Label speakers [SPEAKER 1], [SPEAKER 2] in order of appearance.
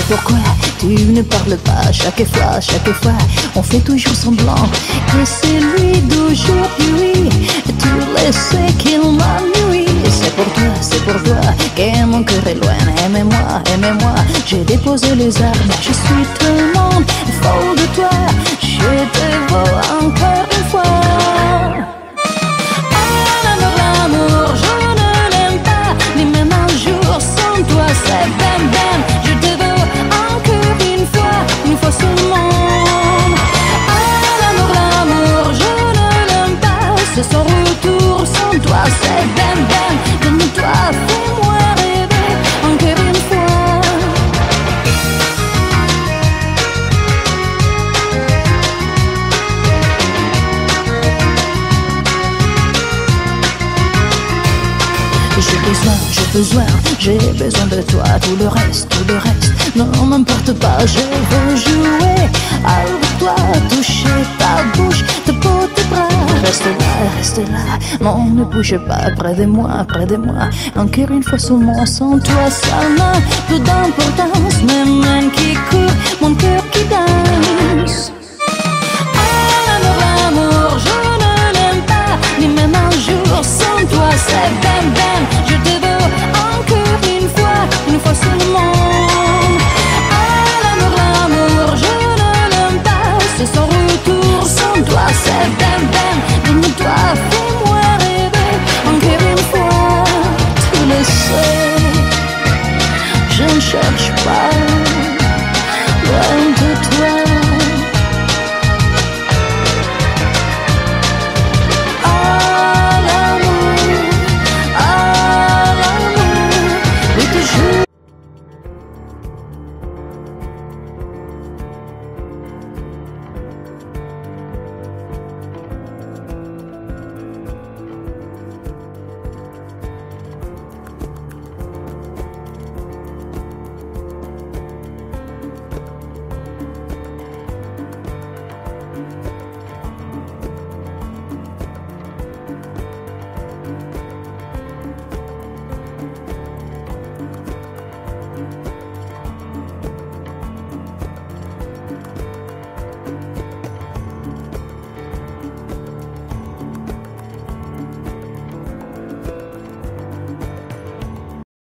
[SPEAKER 1] pourquoi tu ne parles pas chaque fois, on fait toujours semblant que c'est lui d'aujourd'hui. Tu le sais qu'il m'ennuie. C'est pour toi que mon cœur est loin. Aimez-moi, j'ai déposé les armes. Je suis tellement folle de toi, je te veux encore une fois. L'amour, je ne l'aime pas, ni même un jour sans toi. C'est bam, je te veux encore une fois seulement. L'amour, je ne l'aime pas, c'est son retour sans toi. C'est bam, donne-toi, fais-moi rêver encore une fois. J'ai besoin de toi, tout le reste non m'importe pas, je veux jouer avec toi, toucher ta bouche, ta peau, tes bras. Reste là, non ne bouge pas, près de moi, encore une fois seulement, sans toi ça n'a plus d'importance, mes mains qui courent, mon cœur qui danse. L'amour, je ne l'aime pas, ni même un jour sans toi, c'est bam,